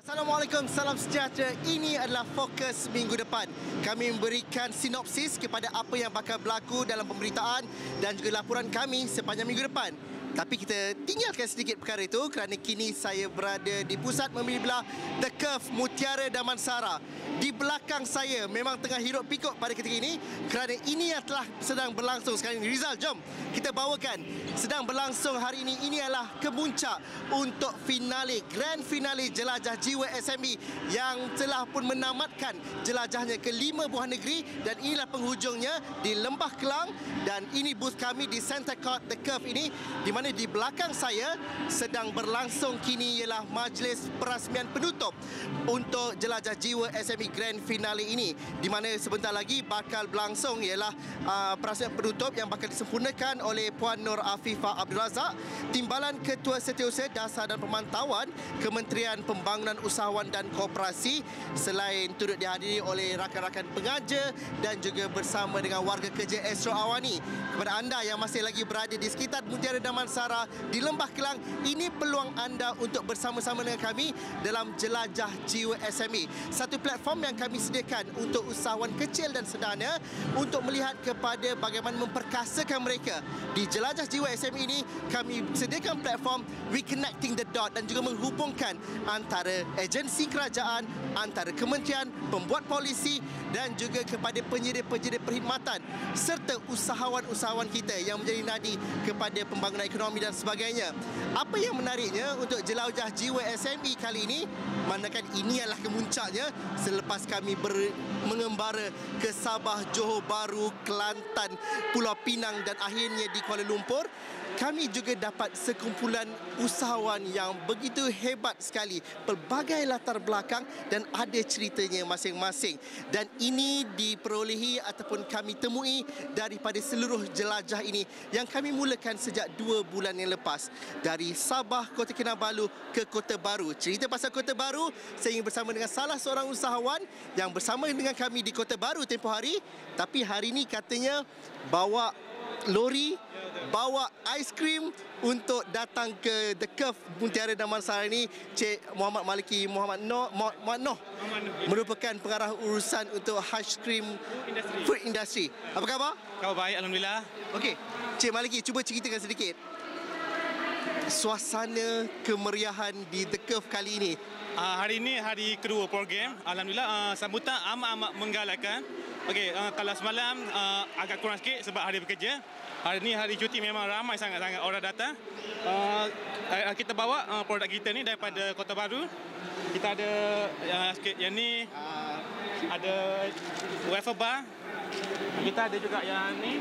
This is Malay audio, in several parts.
Assalamualaikum, salam sejahtera. Ini adalah fokus minggu depan. Kami memberikan sinopsis kepada apa yang bakal berlaku dalam pemberitaan dan juga laporan kami sepanjang minggu depan. Tapi kita tinggalkan sedikit perkara itu kerana kini saya berada di pusat memilih belah The Curve Mutiara Damansara. Di belakang saya memang tengah hiruk pikuk pada ketika ini kerana ini yang telah sedang berlangsung sekarang ini. Rizal, jom kita bawakan. Sedang berlangsung hari ini adalah kemuncak untuk finale, grand finale jelajah jiwa SME yang telah pun menamatkan jelajahnya ke 5 buah negeri dan inilah penghujungnya di Lembah Kelang dan ini booth kami di Center Court The Curve ini di mana di belakang saya sedang berlangsung kini ialah majlis perasmian penutup untuk jelajah jiwa SME grand finale ini di mana sebentar lagi bakal berlangsung ialah perasmian penutup yang bakal disempurnakan oleh Puan Nur Afifah Abdul Razak, Timbalan Ketua Setiausaha Dasar dan Pemantauan Kementerian Pembangunan Usahawan dan Koperasi selain turut dihadiri oleh rakan-rakan pengaja dan juga bersama dengan warga kerja Astro Awani. Kepada anda yang masih lagi berada di sekitar Mutiara Damansara di Lembah Kelang, ini peluang anda untuk bersama-sama dengan kami dalam jelajah jiwa SME. Satu platform yang kami sediakan untuk usahawan kecil dan sederhana untuk melihat kepada bagaimana memperkasakan mereka. Di jelajah jiwa SME ini kami sediakan platform Reconnecting the Dot dan juga menghubungkan antara agensi kerajaan, antara kementerian, pembuat polisi dan juga kepada penyedia-penyedia perkhidmatan serta usahawan-usahawan kita yang menjadi nadi kepada pembangunan ekonomi dan sebagainya. Apa yang menariknya untuk jelajah jiwa SME kali ini, manakala ini adalah kemuncaknya selepas kami mengembara ke Sabah, Johor Bahru, Kelantan, Pulau Pinang dan akhirnya di Kuala Lumpur. Kami juga dapat sekumpulan usahawan yang begitu hebat sekali, pelbagai latar belakang dan ada ceritanya masing-masing. Dan ini diperolehi ataupun kami temui daripada seluruh jelajah ini yang kami mulakan sejak 2 bulan yang lepas. Dari Sabah, Kota Kinabalu ke Kota Baru. Cerita pasal Kota Baru, saya ingin bersama dengan salah seorang usahawan yang bersama dengan kami di Kota Baru tempoh hari. Tapi hari ini katanya bawa lori, bawa aiskrim untuk datang ke The Curve Mutiara Damansara ini. Cik Muhammad Maliki Muhammad Noh merupakan pengarah urusan untuk aiskrim food industry. Apa khabar? Khabar baik, alhamdulillah. Okey, Cik Maliki, cuba ceritakan sedikit suasana kemeriahan di The Curve kali ini. Hari ini hari kedua program. Alhamdulillah, sambutan amat-amat menggalakkan. Okey, kalau semalam agak kurang sikit sebab hari bekerja. Hari ini hari cuti memang ramai sangat-sangat orang datang. Kita bawa produk kita ni daripada Kota Baru. Kita ada sikit yang ni, ada wafer bar. Kita ada juga yang ni,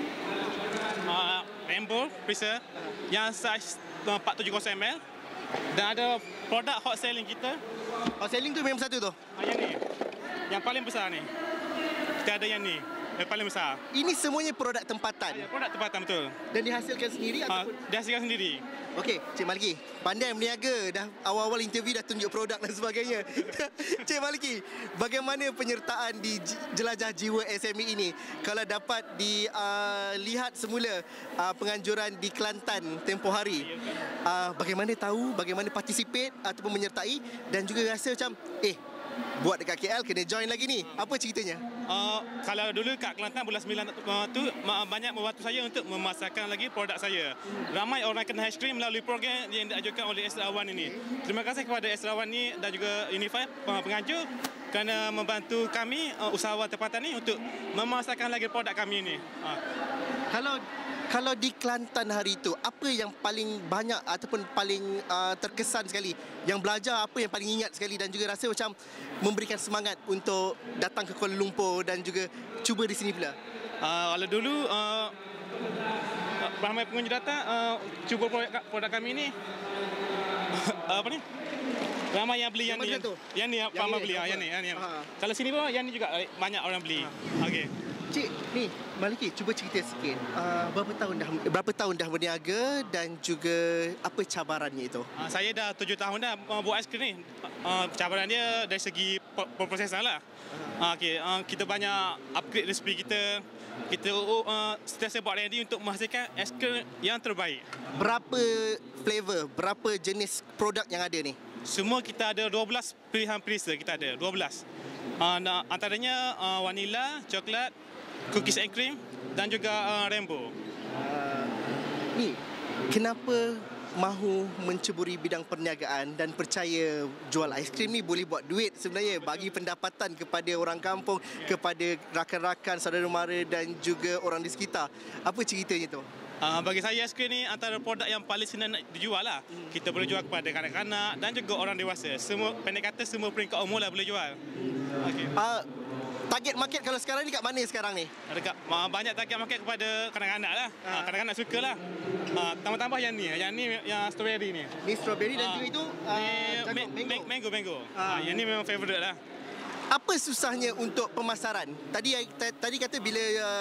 Rainbow Freezer yang saiz 470 ml. Dan ada produk hot selling kita. Hot selling tu memang satu tu? Yang ni, yang paling besar ni. Kita ada yang ni, yang paling besar. Ini semuanya produk tempatan? Produk tempatan, betul. Dan dihasilkan sendiri ataupun? Dihasilkan sendiri. Okey, Cik Maliki, pandai berniaga. Dah awal-awal interview dah tunjuk produk dan sebagainya. Cik Maliki, bagaimana penyertaan di jelajah jiwa SME ini? Kalau dapat dilihat semula penganjuran di Kelantan tempoh hari, bagaimana tahu, bagaimana participate ataupun menyertai dan juga rasa macam buat dekat KL kena join lagi ni. Apa ceritanya? Kalau dulu kat Kelantan bulan 9 tu banyak membantu saya untuk memasarkan lagi produk saya. Ramai orang kena aiskrim melalui program yang diajukan oleh Astro Awani ini. Terima kasih kepada Astro Awani dan juga Unify pengajar kerana membantu kami usahawan tempatan ni untuk memasarkan lagi produk kami ini. Kalau di Kelantan hari itu, apa yang paling banyak ataupun paling terkesan sekali? Yang belajar apa yang paling ingat sekali dan juga rasa macam memberikan semangat untuk datang ke Kuala Lumpur dan juga cuba di sini pula? Kalau dulu ramai pengunjung datang cuba produk kami ni. Apa ni? Ramai yang beli yang ni. Yang ni ramai beli yang ni. Kalau sini pun yang ni juga banyak orang beli. Okey. Cik, ni Maliki, cuba cerita sikit. Berapa tahun dah berniaga dan juga apa cabarannya itu? Saya dah 7 tahun dah buat aiskrim ni. Cabaran dia dari segi prosesan lah. Okey, kita banyak upgrade resipi kita. Kita sentiasa buat ready untuk menghasilkan aiskrim yang terbaik. Berapa flavor, berapa jenis produk yang ada ni? semua kita ada 12 pilihan perisa, kita ada 12. Antaranya vanilla, coklat, cookies and cream dan juga rainbow. Ni, kenapa mahu menceburi bidang perniagaan dan percaya jual aiskrim ni boleh buat duit sebenarnya, bagi pendapatan kepada orang kampung, kepada rakan-rakan, saudara mara dan juga orang di sekitar. Apa ceritanya tu? Bagi saya aiskrim ni antara produk yang paling senang nak dijual lah. Kita boleh jual kepada kanak-kanak dan juga orang dewasa. Semua, pendek kata, semua peringkat umur lah boleh jual. Okay. Target market kalau sekarang ni kat mana sekarang ni? Dekat banyak target market kepada kanak-kanak lah. Kanak-kanak suka lah. Tambah-tambah yang ni yang strawberry ni. Ni strawberry dan juga itu mango. Yang ni memang favourite lah. Apa susahnya untuk pemasaran? Tadi kata bila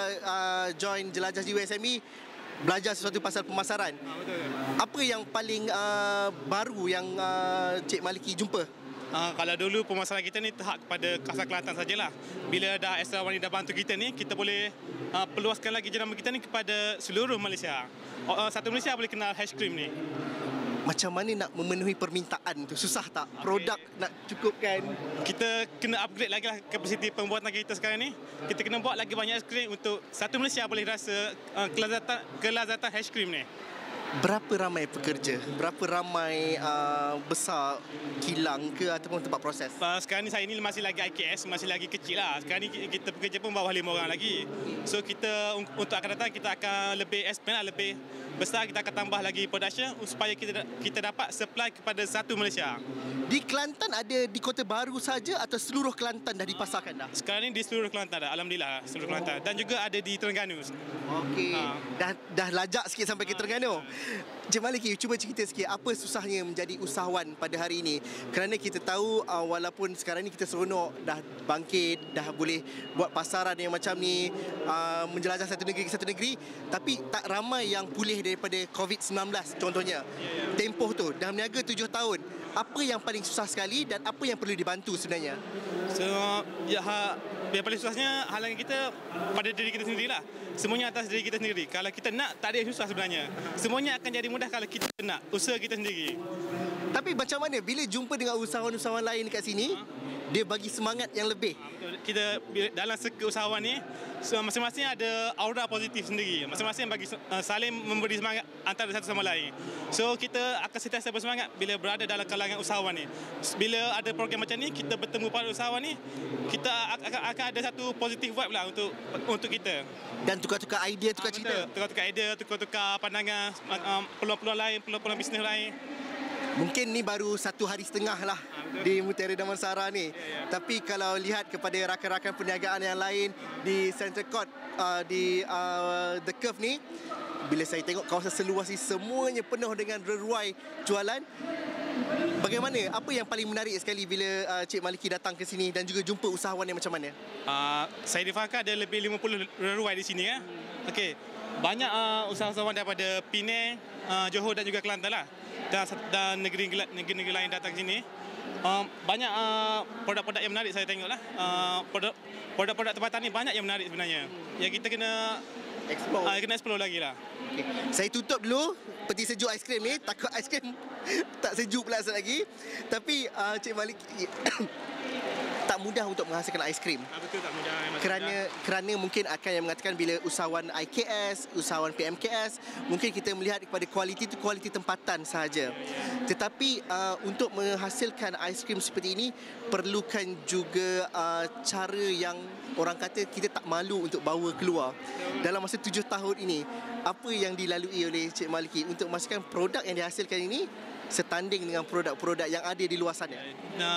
join jelajah USME belajar sesuatu pasal pemasaran. Betul. Apa yang paling baru yang Cik Maliki jumpa? Kalau dulu pemasaran kita ni terhad kepada Kasar Kelantan sajalah. Bila dah Astra Wani dah bantu kita ni, kita boleh peluaskan lagi jenama kita ni kepada seluruh Malaysia. Satu Malaysia boleh kenal aiskrim ni. Macam mana nak memenuhi permintaan tu? Susah tak? Produk nak cukupkan? Kita kena upgrade lagi lah kapasiti pembuatan kita sekarang ni. Kita kena buat lagi banyak aiskrim untuk satu Malaysia boleh rasa kelazatan aiskrim ni. Berapa ramai pekerja? Berapa ramai besar kilang ke ataupun tempat proses? Sekarang ni saya ni masih lagi IKS, masih lagi kecil lah. Sekarang ni kita pekerja pun bawah 5 orang lagi. So kita untuk akan datang kita akan lebih expand lah, lebih besar. Kita akan tambah lagi production supaya kita dapat supply kepada satu Malaysia. Di Kelantan ada di Kota Baru saja atau seluruh Kelantan dah dipasarkan dah? Sekarang ni di seluruh Kelantan dah, alhamdulillah seluruh Kelantan. Dan juga ada di Terengganu. Okey. Dah lajak sikit sampai ke Terengganu. Cik Maliki, cuba cerita sikit apa susahnya menjadi usahawan pada hari ini. Kerana kita tahu walaupun sekarang ni kita seronok dah bangkit, dah boleh buat pasaran yang macam ni, menjelajah satu negeri ke satu negeri, tapi tak ramai yang pulih daripada COVID-19 contohnya. Tempoh tu dah meniaga 7 tahun. Apa yang paling susah sekali dan apa yang perlu dibantu sebenarnya? So, yang paling susahnya halangan kita pada diri kita sendirilah. Semuanya atas diri kita sendiri. Kalau kita nak, tak ada yang susah sebenarnya. Semuanya akan jadi mudah kalau kita nak, usaha kita sendiri. Tapi macam mana bila jumpa dengan usahawan-usahawan lain kat sini, dia bagi semangat yang lebih? Kita dalam usahawan ni, masing-masing ada aura positif sendiri. Masing-masing bagi saling memberi semangat antara satu sama lain. So kita akan sentiasa bersemangat bila berada dalam kalangan usahawan ni. Bila ada program macam ni, kita bertemu para usahawan ni, kita akan ada satu positif vibe lah untuk kita. Dan tukar-tukar idea, tukar cerita. Tukar-tukar idea, tukar-tukar pandangan, peluang-peluang lain, peluang-peluang bisnes lain. Mungkin ni baru 1 hari setengah lah di Mutiara Damansara ni. Tapi kalau lihat kepada rakan-rakan perniagaan yang lain di Central Court, di The Curve ni, bila saya tengok kawasan seluas ni semuanya penuh dengan reruai jualan. Bagaimana? Apa yang paling menarik sekali bila Cik Maliki datang ke sini dan juga jumpa usahawan yang macam mana? Saya difahamkan ada lebih 50 reruai di sini ya. Okey. Banyak usahawan daripada Penang, Johor dan juga Kelantan lah. Dan negeri-negeri lain datang sini. Banyak produk-produk yang menarik saya tengok lah. Produk-produk tempatan ni banyak yang menarik sebenarnya. Yang kita kena explore lagi lah. Okay. Saya tutup dulu peti sejuk aiskrim ni. Takut aiskrim tak sejuk pula lagi. Tapi Cik Maliki tak mudah untuk menghasilkan aiskrim. Betul, tak mudah. Kerana mungkin akan yang mengatakan bila usahawan IKS, usahawan PMKS, mungkin kita melihat kepada kualiti itu kualiti tempatan sahaja. Tetapi untuk menghasilkan aiskrim seperti ini perlukan juga cara yang orang kata kita tak malu untuk bawa keluar. Dalam masa 7 tahun ini, apa yang dilalui oleh Cik Maliki untuk memastikan produk yang dihasilkan ini setanding dengan produk-produk yang ada di luar sana?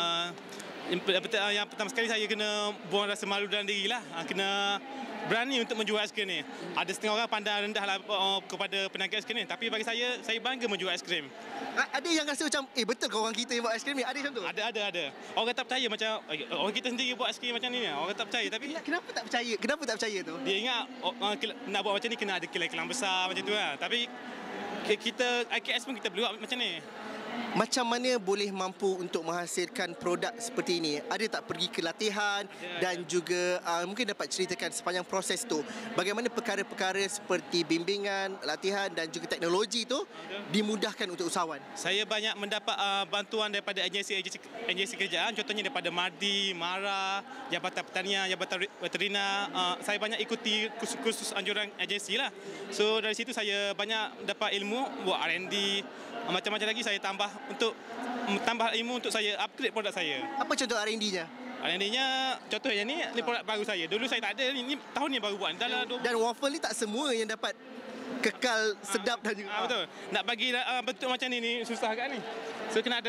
Yang pertama sekali saya kena buang rasa malu dalam diri lah. Kena berani untuk menjual aiskrim ni. Ada setengah orang pandang rendah lah kepada peniaga aiskrim ni. Tapi bagi saya bangga menjual aiskrim. Ada yang rasa macam, betul ke orang kita yang buat aiskrim ni? Ada macam tu? Ada. Orang tak percaya macam, orang kita sendiri buat aiskrim macam ni. Orang tak percaya. Tapi kenapa tak percaya? Kenapa tak percaya tu? Dia ingat nak buat macam ni kena ada kilang-kilang besar macam tu lah. Tapi kita IKS pun kita boleh buat macam ni. macam mana boleh mampu untuk menghasilkan produk seperti ini? Ada tak pergi ke latihan dan juga mungkin dapat ceritakan sepanjang proses tu bagaimana perkara-perkara seperti bimbingan, latihan dan juga teknologi tu dimudahkan untuk usahawan? Saya banyak mendapat bantuan daripada agensi kerajaan, contohnya daripada MARDI, MARA, Jabatan Pertanian, Jabatan Veterina. Saya banyak ikuti kursus-kursus anjuran agensi lah. So dari situ saya banyak dapat ilmu buat R&D, macam-macam lagi saya tambah untuk tambah ilmu untuk saya upgrade produk saya. Apa contoh R&D-nya? R&D-nya contohnya ni produk baru saya. Dulu saya tak ada, ni tahun ni baru buat. Dan waffle ni tak semua yang dapat kekal sedap dan juga betul. Nak bagi bentuk macam ni susah agak ni. So kena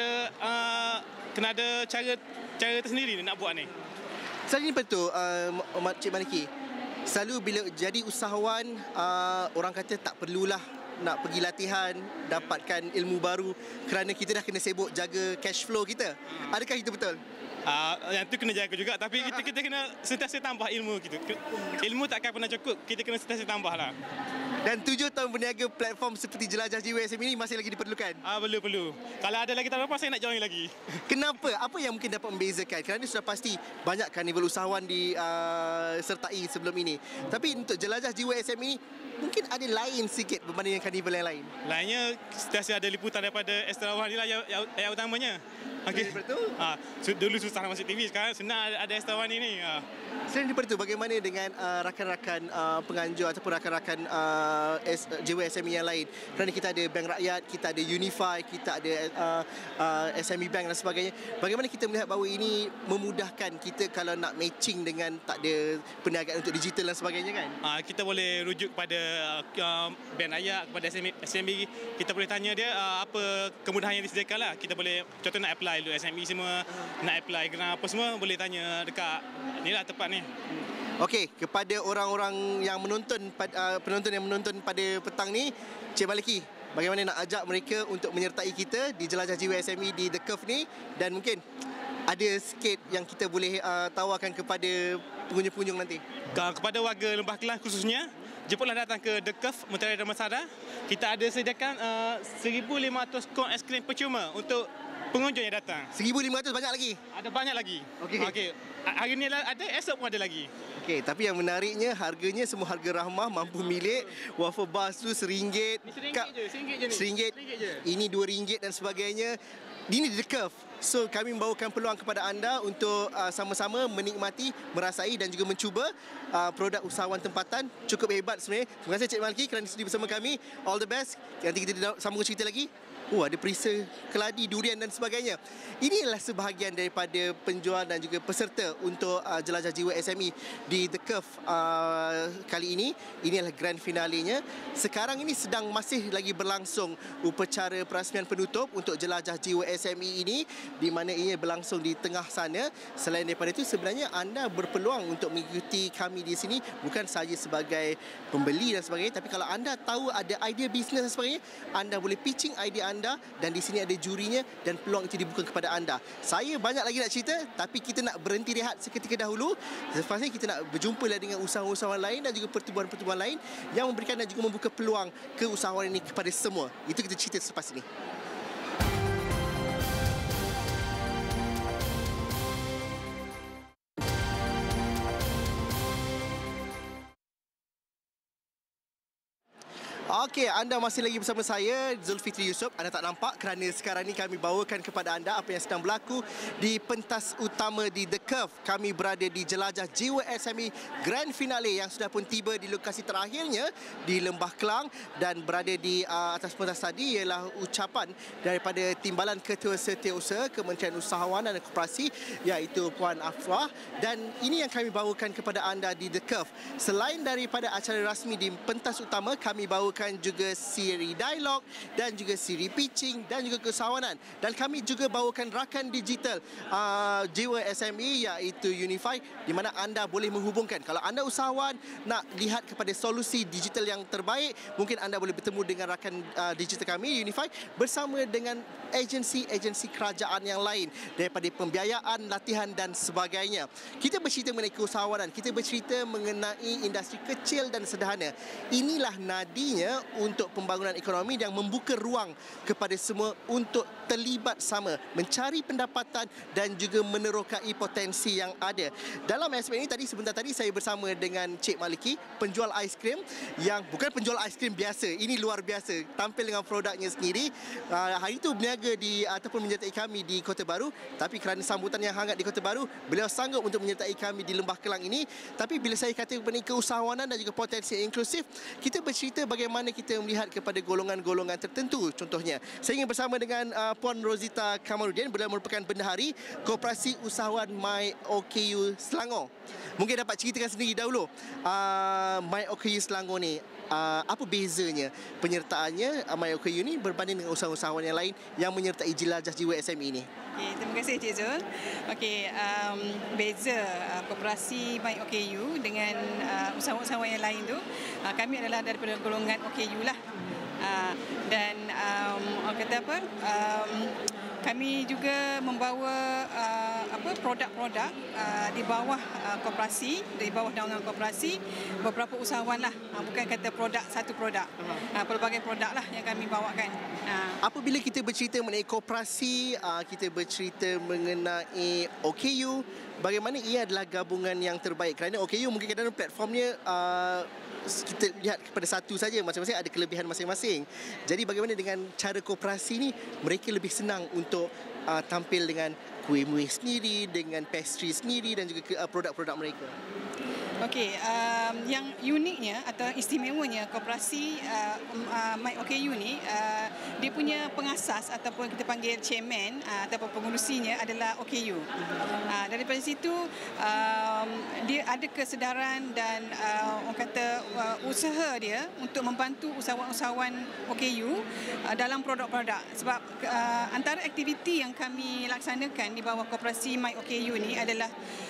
ada cara tersendiri nak buat ni. Selain betul, Cik Maliki, selalu bila jadi usahawan, orang kata tak perlulah nak pergi latihan, dapatkan ilmu baru kerana kita dah kena sibuk jaga cash flow kita. Adakah itu betul? Yang tu kena jaga juga, tapi kita kena sentiasa tambah ilmu kita. Ilmu takkan pernah cukup, kita kena sentiasa tambah lah. Dan 7 tahun berniaga platform seperti Jelajah Jiwa SME ini masih lagi diperlukan? Perlu. Kalau ada lagi tahun lepas, saya nak join lagi. Kenapa? Apa yang mungkin dapat membezakan? Kerana sudah pasti banyak karnival usahawan disertai sebelum ini. Tapi untuk Jelajah Jiwa SME ini, mungkin ada lain sikit berbanding dengan karnival yang lain. Lainnya, sentiasa ada liputan daripada Esterawah ni lah yang utamanya. Okay. Betul. Dulu susah nak masuk TV, sekarang senang ada Esterawah ni. Selain daripada itu, bagaimana dengan rakan-rakan penganjur ataupun rakan-rakan Jiwa SME yang lain? Kerana kita ada Bank Rakyat, kita ada Unify, kita ada SME Bank dan sebagainya. Bagaimana kita melihat bahawa ini memudahkan kita kalau nak matching dengan tak ada perniagaan untuk digital dan sebagainya kan? Kita boleh rujuk kepada Bank Rakyat, kepada SME. Kita boleh tanya dia apa kemudahan yang disediakan lah. Kita boleh, contoh nak apply dulu SME semua, nak apply grant apa semua, boleh tanya dekat ni lah tempat ni. Okey, kepada orang-orang yang menonton, penonton yang menonton pada petang ni, Cik Maliki, bagaimana nak ajak mereka untuk menyertai kita di Jelajah Jiwa SME di The Curve ni, dan mungkin ada sikit yang kita boleh tawarkan kepada pengunjung-pengunjung nanti? Kepada warga Lembah Kelang khususnya, jemputlah datang ke The Curve Mutiara Damansara. Kita ada sediakan 1,500 kon aiskrim percuma untuk pengunjung yang datang. 1,500 banyak lagi? Ada banyak lagi. Okey. Hari ni ada, esok pun ada lagi. Okey, tapi yang menariknya harganya semua harga rahmah, mampu milik. Waffle bars tu RM1. RM1 je. Ini RM2 dan sebagainya. Ini The Curve. So kami membawakan peluang kepada anda untuk sama-sama menikmati, merasai dan juga mencuba produk usahawan tempatan. Cukup hebat sebenarnya. Terima kasih Cik Maliki kerana sudi bersama kami. All the best. Nanti kita sambung cerita lagi. Ada perisa, keladi, durian dan sebagainya. Inilah sebahagian daripada penjual dan juga peserta untuk Jelajah Jiwa SME di The Curve kali ini. Inilah grand finalenya. Sekarang ini sedang masih lagi berlangsung upacara perasmian penutup untuk Jelajah Jiwa SME ini, di mana ini berlangsung di tengah sana. Selain daripada itu, sebenarnya anda berpeluang untuk mengikuti kami di sini bukan sahaja sebagai pembeli dan sebagainya, tapi kalau anda tahu ada idea bisnes dan sebagainya, anda boleh pitching idea anda, dan di sini ada jurinya dan peluang itu dibuka kepada anda. Saya banyak lagi nak cerita, tapi kita nak berhenti rehat seketika dahulu. Selepas ini kita nak berjumpa dengan usahawan-usahawan lain dan juga pertubuhan-pertubuhan lain yang memberikan dan juga membuka peluang ke usahawan ini kepada semua. Itu kita cerita selepas ini. Okey, anda masih lagi bersama saya, Zulfikri Yusof. Anda tak nampak kerana sekarang ni kami bawakan kepada anda apa yang sedang berlaku di pentas utama di The Curve. Kami berada di Jelajah Jiwa SME Grand Finale yang sudah pun tiba di lokasi terakhirnya di Lembah Kelang, dan berada di atas pentas tadi ialah ucapan daripada Timbalan Ketua Setiausaha Kementerian Usahawan dan Koperasi, iaitu Puan Afrah, dan ini yang kami bawakan kepada anda di The Curve. Selain daripada acara rasmi di pentas utama, kami bawakan juga siri dialog dan juga siri pitching dan juga keusahawanan, dan kami juga bawakan rakan digital Jiwa SME iaitu Unify, di mana anda boleh menghubungkan. Kalau anda usahawan nak lihat kepada solusi digital yang terbaik, mungkin anda boleh bertemu dengan rakan digital kami Unify bersama dengan agensi-agensi kerajaan yang lain, daripada pembiayaan, latihan dan sebagainya. Kita bercerita mengenai keusahawanan, kita bercerita mengenai industri kecil dan sederhana. Inilah nadinya kerjasama untuk pembangunan ekonomi yang membuka ruang kepada semua untuk terlibat sama, mencari pendapatan dan juga menerokai potensi yang ada. Dalam aspek ini sebentar tadi saya bersama dengan Cik Maliki, penjual aiskrim yang bukan penjual aiskrim biasa. Ini luar biasa, tampil dengan produknya sendiri. Hari itu berniaga ataupun menyertai kami di Kota Baru, tapi kerana sambutan yang hangat di Kota Baru, beliau sanggup untuk menyertai kami di Lembah Kelang ini. Tapi bila saya kata mengenai keusahawanan dan juga potensi inklusif, kita bercerita bagaimana kita melihat kepada golongan-golongan tertentu. Contohnya, saya ingin bersama dengan Puan Rozita Kamarudin. Beliau merupakan bendahari Koperasi Usahawan My OKU Selangor. Mungkin dapat ceritakan sendiri dahulu, My OKU Selangor ni, apa bezanya penyertaannya My OKU ni berbanding dengan usahawan-usahawan yang lain yang menyertai jelajah jiwa SME ini? Okay, terima kasih Cik Zul. Okey, beza Koperasi My OKU dengan usahawan-usahawan yang lain tu, kami adalah daripada golongan OKU lah. Dan orang kata apa, kami juga membawa produk-produk di bawah koperasi, di bawah naungan koperasi, beberapa usahawan lah, bukan kata produk satu produk, pelbagai produk lah yang kami bawakan. Apabila kita bercerita mengenai koperasi, kita bercerita mengenai OKU, bagaimana ia adalah gabungan yang terbaik? Kerana OKU mungkin kadang-kadang platformnya kita lihat kepada satu saja, masing-masing ada kelebihan masing-masing. Jadi bagaimana dengan cara koperasi ni, mereka lebih senang untuk tampil dengan kuih-muih sendiri, dengan pastry sendiri dan juga produk-produk mereka? Okey, yang uniknya atau istimewanya koperasi My OKU ni, dia punya pengasas ataupun kita panggil chairman ataupun pengurusinya adalah OKU. Daripada situ dia ada kesedaran dan orang kata usaha dia untuk membantu usahawan-usahawan OKU dalam produk-produk. Sebab antara aktiviti yang kami laksanakan di bawah koperasi My OKU ni adalah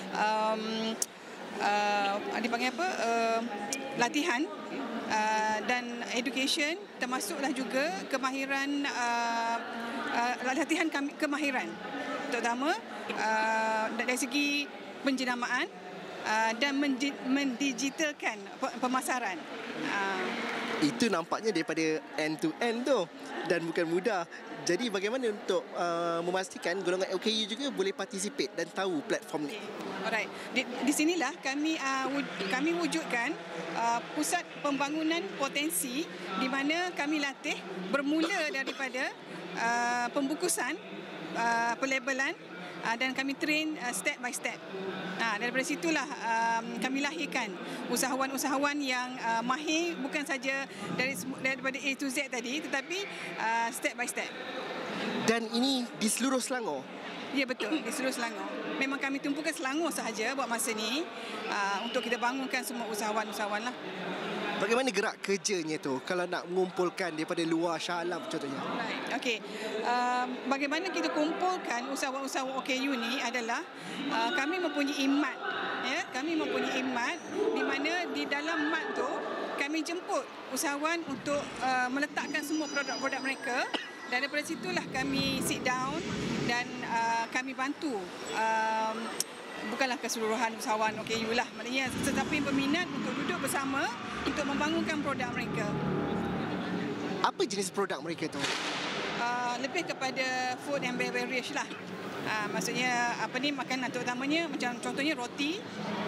dipanggil apa, latihan dan education, termasuklah juga kemahiran, latihan kemahiran terutama dari segi penjenamaan dan mendigitalkan pemasaran. Itu nampaknya daripada end to end tu dan bukan mudah. Jadi bagaimana untuk memastikan golongan OKU juga boleh participate dan tahu platform ni? Alright. Di sinilah kami wujudkan pusat pembangunan potensi di mana kami latih bermula daripada pembukusan, pelabelan dan kami train step by step. Daripada situlah kami lahirkan usahawan-usahawan yang mahir bukan saja daripada A to Z tadi, tetapi step by step. Dan ini di seluruh Selangor? Ya, betul, di seluruh Selangor. Memang kami tumpukan Selangor sahaja buat masa ni untuk kita bangunkan semua usahawan-usahawan lah. Bagaimana gerak kerjanya tu kalau nak mengumpulkan daripada luar Shah Alam contohnya? Right. Okey. Bagaimana kita kumpulkan usahawan-usahawan OKU ni adalah kami mempunyai mat. Ya, kami mempunyai mat di mana di dalam mat tu kami jemput usahawan untuk meletakkan semua produk-produk mereka. Dan daripada situlah kami sit down dan kami bantu. Bukanlah keseluruhan usahawan OKU lah, maknanya tetapi peminat untuk duduk bersama untuk membangunkan produk mereka. Apa jenis produk mereka tu? Lebih kepada food and beverage lah. Maksudnya apa ni, makanan terutamanya macam contohnya roti.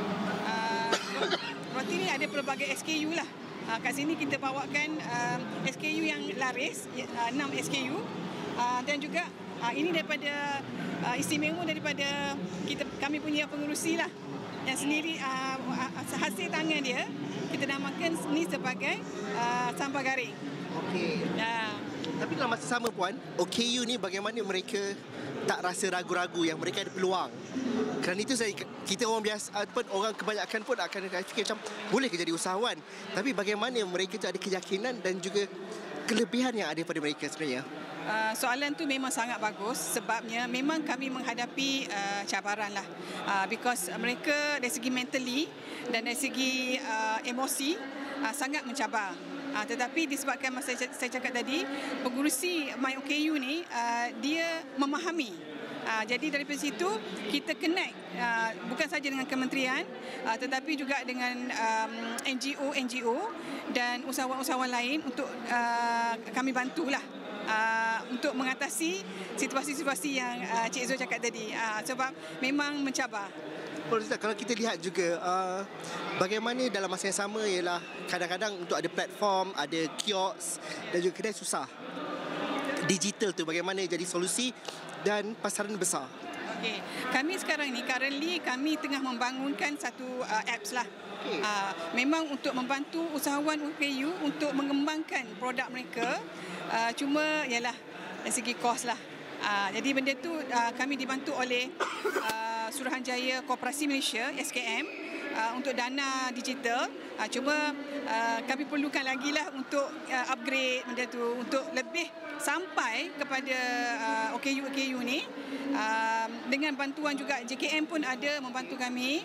Roti ni ada pelbagai SKU lah. Kat sini kita bawakan SKU yang laris, 6 SKU. Dan juga ini daripada istimewa daripada kami punya pengurusi lah yang sendiri, hasil tangan dia kita namakan ni sebagai sambal garing. Okey. Tapi dalam masa sama Puan, OKU ni bagaimana mereka tak rasa ragu-ragu yang mereka ada peluang? Kerana itu kita orang biasa pun, orang kebanyakan pun akan fikir macam boleh ke jadi usahawan, tapi bagaimana mereka tu ada keyakinan dan juga kelebihan yang ada pada mereka sebenarnya? Soalan tu memang sangat bagus sebabnya memang kami menghadapi cabaran lah, because mereka dari segi mentally dan dari segi emosi sangat mencabar. Tetapi disebabkan masa saya cakap tadi, pengurusi My OKU ni dia memahami Jadi daripada situ kita connect bukan saja dengan kementerian tetapi juga dengan NGO dan usahawan-usahawan lain untuk kami bantulah untuk mengatasi situasi-situasi yang Cik Zul cakap tadi, sebab memang mencabar. Kalau kita lihat juga bagaimana dalam masa yang sama ialah kadang-kadang untuk ada platform, ada kios dan juga kedai susah. Digital tu bagaimana jadi solusi dan pasaran besar. Okey, kami sekarang ni currently kami tengah membangunkan satu apps lah. Memang untuk membantu usahawan OKU untuk mengembangkan produk mereka, cuma ialah dari segi kos lah. Jadi benda tu kami dibantu oleh Suruhanjaya Koperasi Malaysia SKM untuk dana digital. Cuma kami perlukan lagi lah untuk upgrade benda tu untuk lebih sampai kepada OKU ni. Dengan bantuan juga JKM pun ada membantu kami.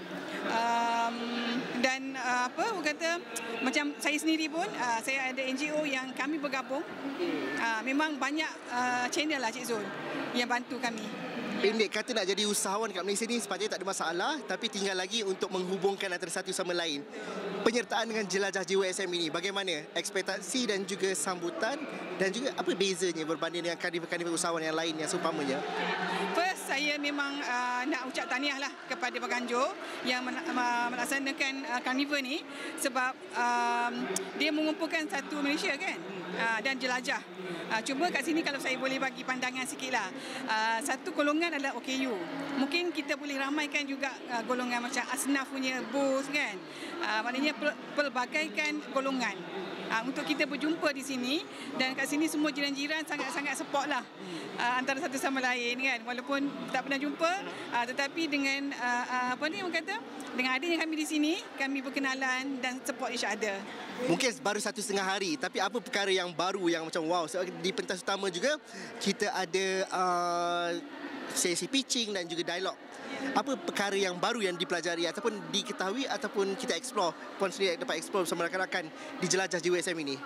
Dan macam saya sendiri pun saya ada NGO yang kami bergabung. Memang banyak channel lah Cik Zul yang bantu kami. Pendek kata nak jadi usahawan kat Malaysia ni sepatutnya tak ada masalah, tapi tinggal lagi untuk menghubungkan antara satu sama lain. Penyertaan dengan Jelajah Jiwa SM ini bagaimana? Ekspektasi dan juga sambutan dan juga apa bezanya berbanding dengan karnival-karnival usahawan yang lain yang seumpamanya? First, saya memang nak ucap tahniah lah kepada Penganjur yang melaksanakan karnival ni sebab dia mengumpulkan satu Malaysia kan dan jelajah. Cuma kat sini kalau saya boleh bagi pandangan sikit lah. Satu golongan adalah OKU. Mungkin kita boleh ramaikan juga golongan macam asnaf punya booth kan. Maknanya pelbagaikan golongan. Untuk kita berjumpa di sini dan kat sini semua jiran-jiran sangat-sangat support lah antara satu sama lain kan, walaupun tak pernah jumpa tetapi dengan dengan adanya kami di sini kami berkenalan dan support each other. Mungkin baru 1.5 hari, tapi apa perkara yang baru yang macam wow? So, di pentas utama juga kita ada sesi pitching dan juga dialog. Apa perkara yang baru yang dipelajari ataupun diketahui ataupun kita explore, Puan sendiri dapat explore bersama rakan-rakan di Jelajah Jiwa SM ini?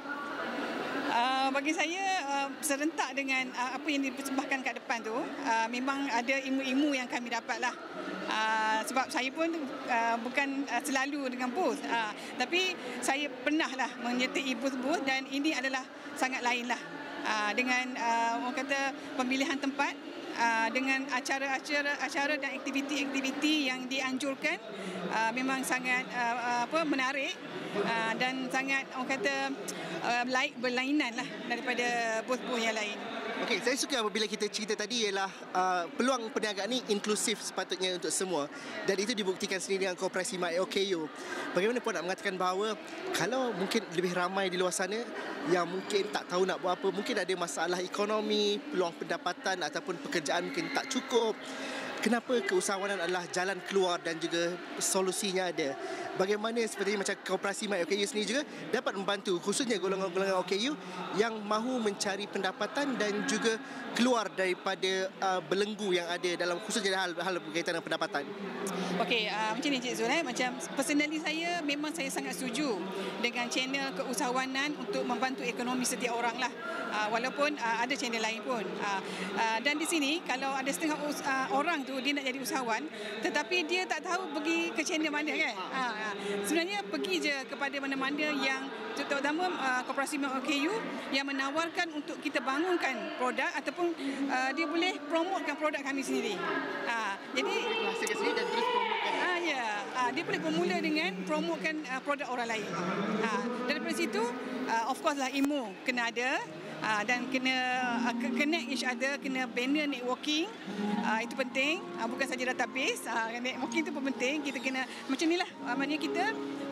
Bagi saya serentak dengan apa yang dipersembahkan kat depan tu, memang ada ilmu-ilmu yang kami dapat lah. Sebab saya pun bukan selalu dengan booth, tapi saya pernah lah menyertai booth-booth dan ini adalah sangat lain lah dengan orang kata pemilihan tempat, dengan acara dan aktiviti-aktiviti yang dianjurkan, memang sangat menarik dan sangat orang kata berlainan lah daripada booth-booth yang lain. Okey, saya suka apabila kita cerita tadi ialah peluang perniagaan ni inklusif sepatutnya untuk semua dan itu dibuktikan sendiri dengan Koperasi MyOKU. Bagaimana Puan nak mengatakan bahawa kalau mungkin lebih ramai di luar sana yang mungkin tak tahu nak buat apa, mungkin ada masalah ekonomi, peluang pendapatan ataupun pekerjaan mungkin tak cukup. Kenapa keusahawanan adalah jalan keluar dan juga solusinya ada? Bagaimana sepertinya macam Koperasi MyOKU sendiri juga dapat membantu khususnya golongan-golongan OKU yang mahu mencari pendapatan dan juga keluar daripada belenggu yang ada dalam khususnya hal berkaitan dengan pendapatan. Okey, macam ni Cik Zul, macam personally saya memang saya sangat setuju dengan channel keusahawanan untuk membantu ekonomi setiap orang lah. Walaupun ada channel lain pun. Dan di sini kalau ada setengah orang tu dia nak jadi usahawan tetapi dia tak tahu pergi ke channel mana kan. Sebenarnya pergi je kepada mana-mana yang terutama Koperasi MyOKU yang menawarkan untuk kita bangunkan produk ataupun dia boleh promotekan produk kami sendiri. Jadi dan terus promotekan. dia boleh bermula dengan promotekan produk orang lain. Daripada situ of course lah ilmu kena ada. Dan kena connect each other, kena banner networking, itu penting, bukan saja database, networking itu pun penting. Kita kena macam ni lah, maknanya kita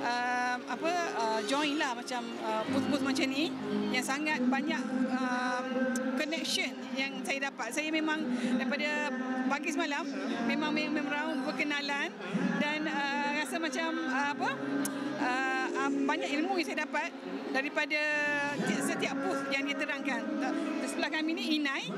join lah macam booth-booth macam ni yang sangat banyak connection yang saya dapat. Saya memang daripada pagi semalam memang berkenalan dan rasa macam banyak ilmu yang saya dapat daripada setiap booth yang diterangkan. Sebelah kami ni Inai.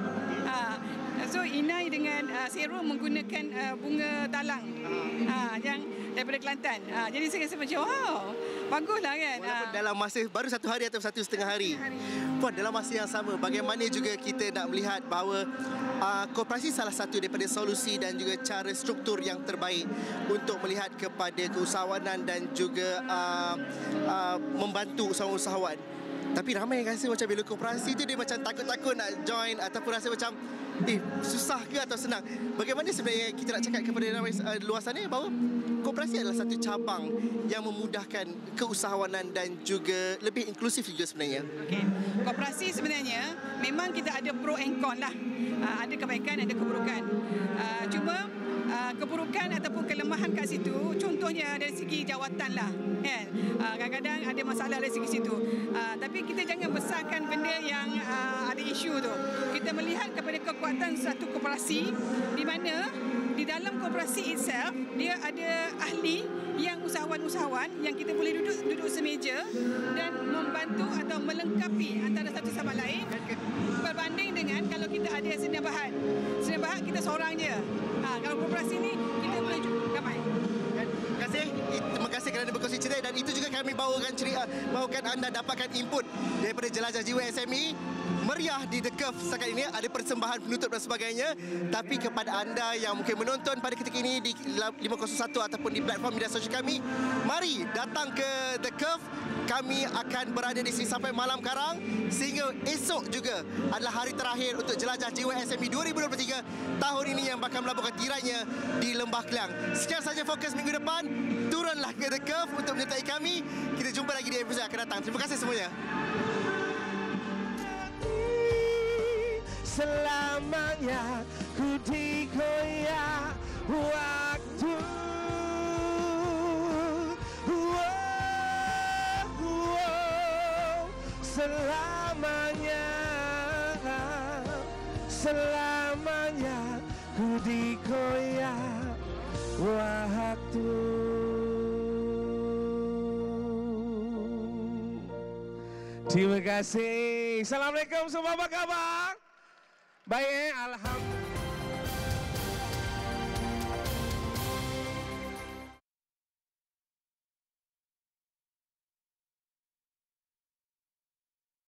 So Inai dengan Serum menggunakan bunga talang. daripada Kelantan. Jadi saya rasa macam wow, baguslah kan. Walaupun dalam masa baru 1 hari atau 1,5 hari. Puan, dalam masa yang sama, bagaimana juga kita nak melihat bahawa koperasi salah satu daripada solusi dan juga cara struktur yang terbaik untuk melihat kepada keusahawanan dan juga membantu usahawan-usahawan. Tapi ramai yang rasa macam bila koperasi tu dia macam takut-takut nak join ataupun rasa macam susah ke atau senang. Bagaimana sebenarnya kita nak cakap kepada ramai luar sana bahawa koperasi adalah satu cabang yang memudahkan keusahawanan dan juga lebih inklusif juga sebenarnya. Okey. Koperasi sebenarnya memang kita ada pro and con lah. Ada kebaikan, ada keburukan. Cuma keburukan ataupun kelemahan kat situ, contohnya dari segi jawatan lah, kan. Kadang-kadang ada masalah dari segi situ. Tapi kita jangan besarkan benda yang ada isu tu. Kita melihat kepada kekuatan satu koperasi di mana di dalam koperasi itself dia ada ahli yang usahawan-usahawan yang kita boleh duduk semeja dan membantu atau melengkapi antara satu sama lain berbanding dengan kalau kita ada sedia bahan. Sedia bahan kita seorang je. Kalau koperasi ni kita boleh ramai. Terima kasih kerana berkongsi cerita dan itu juga kami bawakan anda dapatkan input daripada Jelajah Jiwa SME. Meriah di The Curve setakat ini, ada persembahan penutup dan sebagainya. Tapi kepada anda yang mungkin menonton pada ketika ini di 501 ataupun di platform media sosial kami, mari datang ke The Curve. Kami akan berada di sini sampai malam karang sehingga esok juga adalah hari terakhir untuk Jelajah Jiwa SME 2023 tahun ini yang bakal melabuhkan tirainya di Lembah Kelang. Sekian saja fokus minggu depan. Turunlah ke The Curve untuk menyertai kami. Kita jumpa lagi di episod yang akan datang. Terima kasih semuanya. Selamanya ku dikoyak waktu. Selamanya ku dikoyak waktu. Terima kasih. Assalamualaikum semua, apa khabar? Baik, alhamdulillah.